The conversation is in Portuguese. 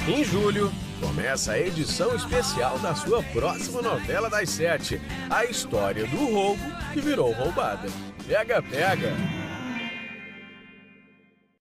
Em julho, começa a edição especial da sua próxima novela das 7, a história do roubo que virou roubada. Pega, pega!